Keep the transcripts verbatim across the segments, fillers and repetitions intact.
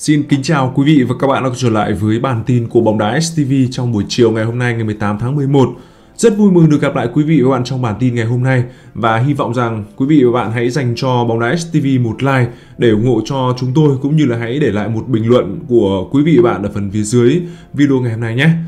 Xin kính chào quý vị và các bạn đã quay trở lại với bản tin của bóng đá ét tê vê trong buổi chiều ngày hôm nay ngày mười tám tháng mười một. Rất vui mừng được gặp lại quý vị và các bạn trong bản tin ngày hôm nay và hy vọng rằng quý vị và các bạn hãy dành cho bóng đá ét tê vê một like để ủng hộ cho chúng tôi, cũng như là hãy để lại một bình luận của quý vị và bạn ở phần phía dưới video ngày hôm nay nhé.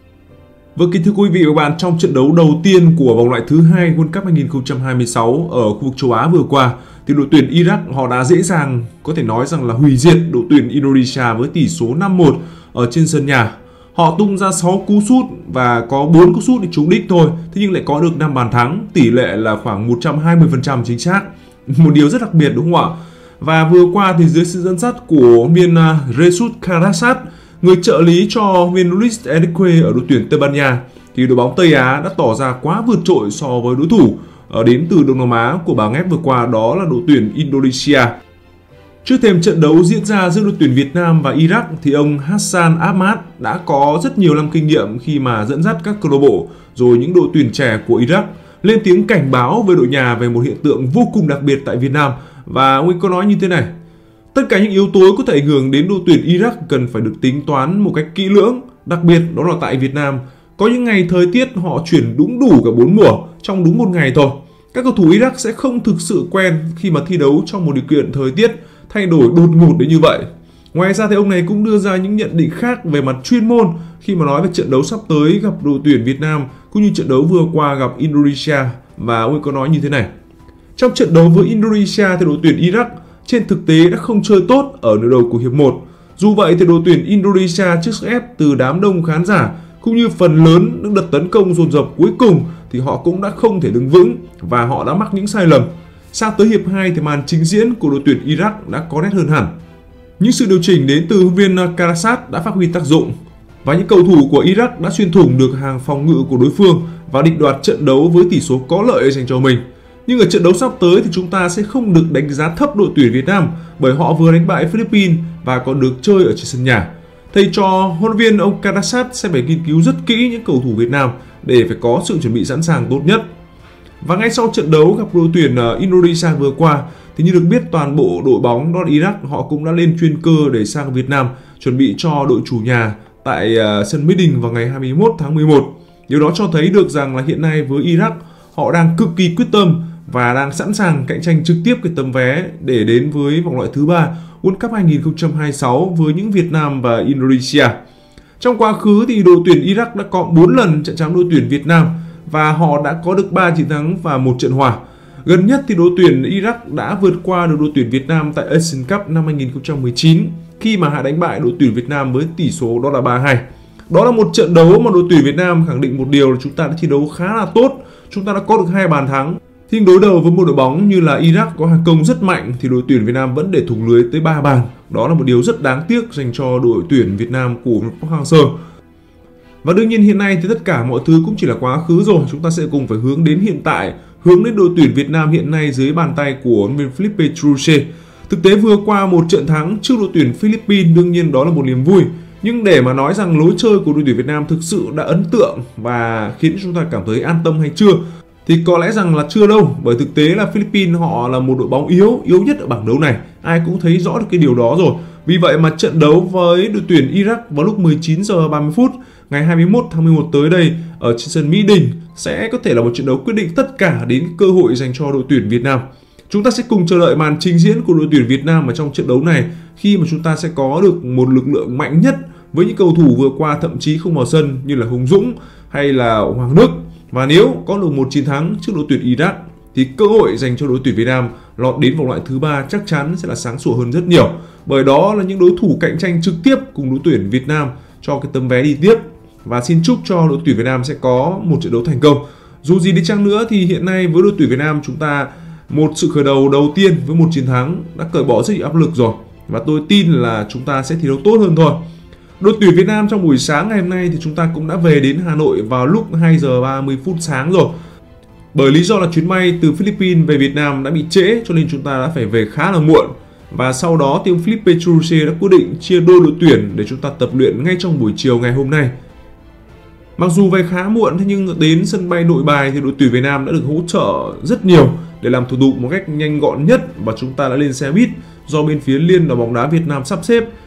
Vâng, kính thưa quý vị và các bạn, trong trận đấu đầu tiên của vòng loại thứ hai World Cup hai nghìn không trăm hai mươi sáu ở khu vực châu Á vừa qua thì đội tuyển Iraq họ đã dễ dàng có thể nói rằng là hủy diệt đội tuyển Indonesia với tỷ số năm một ở trên sân nhà. Họ tung ra sáu cú sút và có bốn cú sút để trúng đích thôi, thế nhưng lại có được năm bàn thắng, tỷ lệ là khoảng một trăm hai mươi phần trăm chính xác. Một điều rất đặc biệt đúng không ạ? Và vừa qua thì dưới sự dẫn dắt của viên Jesus Karasat, người trợ lý cho viên Luis Enrique ở đội tuyển Tây Ban Nha, thì đội bóng Tây Á đã tỏ ra quá vượt trội so với đối thủ ở đến từ Đông Nam Á của bảng F vừa qua, đó là đội tuyển Indonesia. Trước thềm trận đấu diễn ra giữa đội tuyển Việt Nam và Iraq thì ông Hassan Ahmad đã có rất nhiều năm kinh nghiệm khi mà dẫn dắt các câu lạc bộ rồi những đội tuyển trẻ của Iraq lên tiếng cảnh báo với đội nhà về một hiện tượng vô cùng đặc biệt tại Việt Nam, và ông ấy có nói như thế này: tất cả những yếu tố có thể ảnh hưởng đến đội tuyển Iraq cần phải được tính toán một cách kỹ lưỡng, đặc biệt đó là tại Việt Nam. Có những ngày thời tiết họ chuyển đúng đủ cả bốn mùa trong đúng một ngày thôi. Các cầu thủ Iraq sẽ không thực sự quen khi mà thi đấu trong một điều kiện thời tiết thay đổi đột ngột đến như vậy. Ngoài ra thì ông này cũng đưa ra những nhận định khác về mặt chuyên môn khi mà nói về trận đấu sắp tới gặp đội tuyển Việt Nam cũng như trận đấu vừa qua gặp Indonesia, và ông ấy có nói như thế này: trong trận đấu với Indonesia thì đội tuyển Iraq trên thực tế đã không chơi tốt ở nửa đầu của hiệp một. Dù vậy thì đội tuyển Indonesia trước sức ép từ đám đông khán giả cũng như phần lớn những đợt tấn công dồn dập cuối cùng thì họ cũng đã không thể đứng vững và họ đã mắc những sai lầm. Sang tới hiệp hai thì màn trình diễn của đội tuyển Iraq đã có nét hơn hẳn. Những sự điều chỉnh đến từ viên Karasat đã phát huy tác dụng và những cầu thủ của Iraq đã xuyên thủng được hàng phòng ngự của đối phương và định đoạt trận đấu với tỷ số có lợi dành cho mình. Nhưng ở trận đấu sắp tới thì chúng ta sẽ không được đánh giá thấp đội tuyển Việt Nam, bởi họ vừa đánh bại Philippines và còn được chơi ở trên sân nhà. Thầy trò huấn luyện viên ông Karasat sẽ phải nghiên cứu rất kỹ những cầu thủ Việt Nam để phải có sự chuẩn bị sẵn sàng tốt nhất. Và ngay sau trận đấu gặp đội tuyển Indonesia vừa qua thì như được biết, toàn bộ đội bóng đó là Iraq họ cũng đã lên chuyên cơ để sang Việt Nam chuẩn bị cho đội chủ nhà tại sân Mỹ Đình vào ngày hai mươi mốt tháng mười một. Điều đó cho thấy được rằng là hiện nay với Iraq họ đang cực kỳ quyết tâm và đang sẵn sàng cạnh tranh trực tiếp cái tấm vé để đến với vòng loại thứ ba World Cup hai nghìn không trăm hai mươi sáu với những Việt Nam và Indonesia. Trong quá khứ thì đội tuyển Iraq đã có bốn lần chạm trán đội tuyển Việt Nam và họ đã có được ba chiến thắng và một trận hòa. Gần nhất thì đội tuyển Iraq đã vượt qua được đội tuyển Việt Nam tại Asian Cup năm hai nghìn không trăm mười chín khi mà họ đánh bại đội tuyển Việt Nam với tỷ số đó là ba hai. Đó là một trận đấu mà đội tuyển Việt Nam khẳng định một điều là chúng ta đã thi đấu khá là tốt, chúng ta đã có được hai bàn thắng. Nhưng đối đầu với một đội bóng như là Iraq có hàng công rất mạnh thì đội tuyển Việt Nam vẫn để thủng lưới tới ba bàn. Đó là một điều rất đáng tiếc dành cho đội tuyển Việt Nam của Park Hang-seo. Và đương nhiên hiện nay thì tất cả mọi thứ cũng chỉ là quá khứ rồi, chúng ta sẽ cùng phải hướng đến hiện tại, hướng đến đội tuyển Việt Nam hiện nay dưới bàn tay của huấn luyện viên Felipe Truche. Thực tế vừa qua một trận thắng trước đội tuyển Philippines đương nhiên đó là một niềm vui. Nhưng để mà nói rằng lối chơi của đội tuyển Việt Nam thực sự đã ấn tượng và khiến chúng ta cảm thấy an tâm hay chưa, thì có lẽ rằng là chưa đâu, bởi thực tế là Philippines họ là một đội bóng yếu, yếu nhất ở bảng đấu này. Ai cũng thấy rõ được cái điều đó rồi. Vì vậy mà trận đấu với đội tuyển Iraq vào lúc mười chín giờ ba mươi phút ngày hai mươi mốt tháng mười một tới đây ở trên sân Mỹ Đình sẽ có thể là một trận đấu quyết định tất cả đến cơ hội dành cho đội tuyển Việt Nam. Chúng ta sẽ cùng chờ đợi màn trình diễn của đội tuyển Việt Nam ở trong trận đấu này, khi mà chúng ta sẽ có được một lực lượng mạnh nhất với những cầu thủ vừa qua thậm chí không vào sân như là Hùng Dũng hay là Hoàng Đức. Và nếu có được một chiến thắng trước đội tuyển Iraq thì cơ hội dành cho đội tuyển Việt Nam lọt đến vòng loại thứ ba chắc chắn sẽ là sáng sủa hơn rất nhiều, bởi đó là những đối thủ cạnh tranh trực tiếp cùng đội tuyển Việt Nam cho cái tấm vé đi tiếp. Và xin chúc cho đội tuyển Việt Nam sẽ có một trận đấu thành công. Dù gì đi chăng nữa thì hiện nay với đội tuyển Việt Nam chúng ta một sự khởi đầu đầu tiên với một chiến thắng đã cởi bỏ rất nhiều áp lực rồi, và tôi tin là chúng ta sẽ thi đấu tốt hơn thôi. Đội tuyển Việt Nam trong buổi sáng ngày hôm nay thì chúng ta cũng đã về đến Hà Nội vào lúc hai giờ ba mươi phút sáng rồi. Bởi lý do là chuyến bay từ Philippines về Việt Nam đã bị trễ cho nên chúng ta đã phải về khá là muộn. Và sau đó thì ông Felipe Truche đã quyết định chia đôi đội tuyển để chúng ta tập luyện ngay trong buổi chiều ngày hôm nay. Mặc dù về khá muộn thế nhưng đến sân bay Nội Bài thì đội tuyển Việt Nam đã được hỗ trợ rất nhiều để làm thủ tục một cách nhanh gọn nhất, và chúng ta đã lên xe buýt do bên phía Liên đoàn bóng đá Việt Nam sắp xếp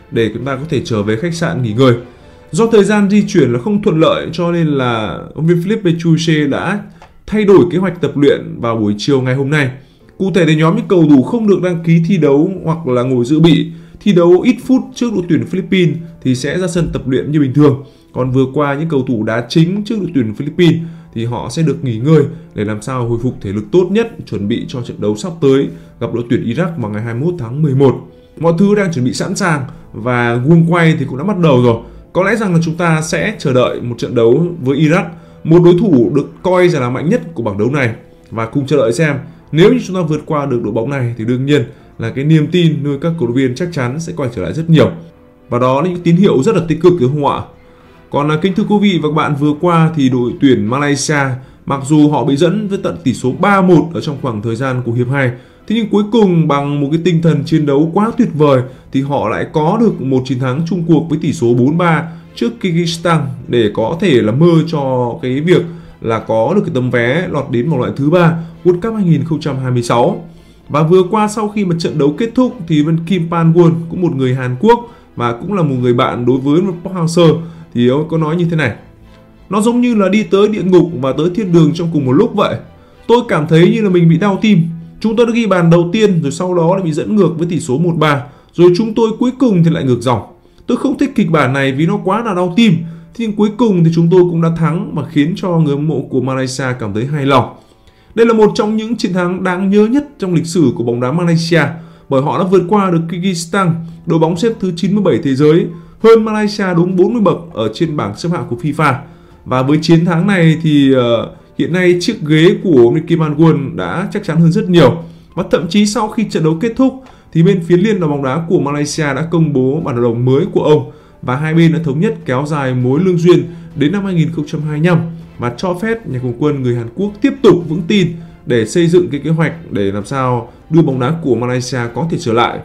để chúng ta có thể trở về khách sạn nghỉ ngơi. Do thời gian di chuyển là không thuận lợi cho nên là ông viên Philippe Petrucci đã thay đổi kế hoạch tập luyện vào buổi chiều ngày hôm nay. Cụ thể thì nhóm những cầu thủ không được đăng ký thi đấu hoặc là ngồi dự bị thi đấu ít phút trước đội tuyển Philippines thì sẽ ra sân tập luyện như bình thường. Còn vừa qua những cầu thủ đá chính trước đội tuyển Philippines thì họ sẽ được nghỉ ngơi để làm sao hồi phục thể lực tốt nhất, chuẩn bị cho trận đấu sắp tới gặp đội tuyển Iraq vào ngày hai mươi mốt tháng mười một. Mọi thứ đang chuẩn bị sẵn sàng và guông quay thì cũng đã bắt đầu rồi. Có lẽ rằng là chúng ta sẽ chờ đợi một trận đấu với Iraq, một đối thủ được coi là mạnh nhất của bảng đấu này, và cùng chờ đợi xem nếu như chúng ta vượt qua được đội bóng này thì đương nhiên là cái niềm tin nuôi các cổ động viên chắc chắn sẽ quay trở lại rất nhiều. Và đó là những tín hiệu rất là tích cực đúng không ạ? Còn là kính thưa quý vị và các bạn, vừa qua thì đội tuyển Malaysia mặc dù họ bị dẫn với tận tỷ số ba một ở trong khoảng thời gian của hiệp hai, thế nhưng cuối cùng bằng một cái tinh thần chiến đấu quá tuyệt vời thì họ lại có được một chiến thắng chung cuộc với tỷ số bốn ba trước Kyrgyzstan để có thể là mơ cho cái việc là có được cái tấm vé lọt đến vòng loại thứ ba World Cup hai không hai sáu. Và vừa qua sau khi mà trận đấu kết thúc thì bên Kim Pan-won, cũng một người Hàn Quốc và cũng là một người bạn đối với Park Hang-seo, thì ông có nói như thế này: nó giống như là đi tới địa ngục và tới thiên đường trong cùng một lúc vậy. Tôi cảm thấy như là mình bị đau tim. Chúng tôi đã ghi bàn đầu tiên rồi sau đó lại bị dẫn ngược với tỷ số một ba, rồi chúng tôi cuối cùng thì lại ngược dòng. Tôi không thích kịch bản này vì nó quá là đau tim. Thế nhưng cuối cùng thì chúng tôi cũng đã thắng và khiến cho người hâm mộ của Malaysia cảm thấy hài lòng. Đây là một trong những chiến thắng đáng nhớ nhất trong lịch sử của bóng đá Malaysia, bởi họ đã vượt qua được Kyrgyzstan, đội bóng xếp thứ chín mươi bảy thế giới, hơn Malaysia đúng bốn mươi bậc ở trên bảng xếp hạng của FIFA. Và với chiến thắng này thì uh, hiện nay chiếc ghế của Kim Pan-won đã chắc chắn hơn rất nhiều. Và thậm chí sau khi trận đấu kết thúc thì bên phía Liên đoàn bóng đá của Malaysia đã công bố bản hợp đồng mới của ông, và hai bên đã thống nhất kéo dài mối lương duyên đến năm hai không hai lăm và cho phép nhà cầm quân người Hàn Quốc tiếp tục vững tin để xây dựng cái kế hoạch để làm sao đưa bóng đá của Malaysia có thể trở lại.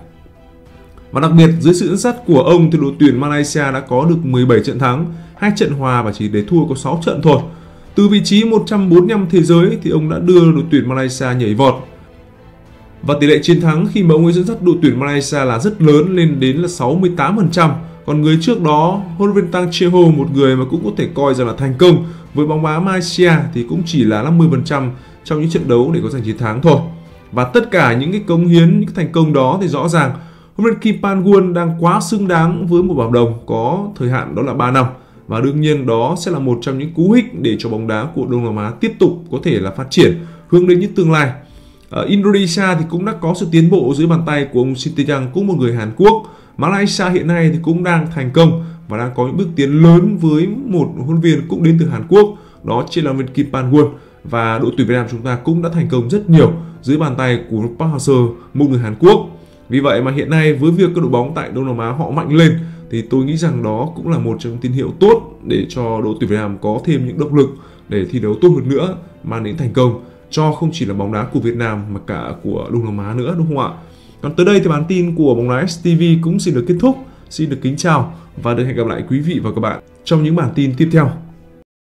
Và đặc biệt dưới sự dẫn dắt của ông thì đội tuyển Malaysia đã có được mười bảy trận thắng, hai trận hòa và chỉ để thua có sáu trận thôi. Từ vị trí một trăm bốn mươi lăm thế giới thì ông đã đưa đội tuyển Malaysia nhảy vọt. Và tỷ lệ chiến thắng khi mà ông ấy dẫn dắt đội tuyển Malaysia là rất lớn, lên đến là sáu mươi tám phần trăm. Còn người trước đó, huấn luyện viên Tang Che Ho, một người mà cũng có thể coi rằng là thành công với bóng đá Malaysia, thì cũng chỉ là năm mươi phần trăm trong những trận đấu để có giành chiến thắng thôi. Và tất cả những cái cống hiến, những thành công đó thì rõ ràng huấn luyện viên Kim Pan-won đang quá xứng đáng với một hợp đồng có thời hạn đó là ba năm. Và đương nhiên đó sẽ là một trong những cú hích để cho bóng đá của Đông Nam Á tiếp tục có thể là phát triển hướng đến những tương lai. Ở Indonesia thì cũng đã có sự tiến bộ dưới bàn tay của ông Shin Tae-yong, cũng một người Hàn Quốc. Malaysia hiện nay thì cũng đang thành công và đang có những bước tiến lớn với một huấn luyện viên cũng đến từ Hàn Quốc, đó chính là huấn luyện viên Kim Pan-won. Và đội tuyển Việt Nam chúng ta cũng đã thành công rất nhiều dưới bàn tay của Park Hang-seo, một người Hàn Quốc. Vì vậy mà hiện nay với việc các đội bóng tại Đông Nam Á họ mạnh lên thì tôi nghĩ rằng đó cũng là một trong những tín hiệu tốt để cho đội tuyển Việt Nam có thêm những động lực để thi đấu tốt hơn nữa, mang đến thành công cho không chỉ là bóng đá của Việt Nam mà cả của Đông Nam Á nữa, đúng không ạ? Còn tới đây thì bản tin của Bóng Đá ét tê vê cũng xin được kết thúc. Xin được kính chào và được hẹn gặp lại quý vị và các bạn trong những bản tin tiếp theo.